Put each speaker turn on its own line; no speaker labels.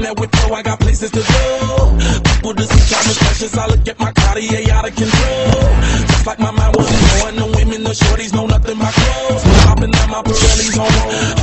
that whip, so I got places to go. People to see time is precious. I look at my Cartier out of control. Just like my mind wasn't going. The women, the shorties know nothing but clothes. Popping out my Pirelli's on roll.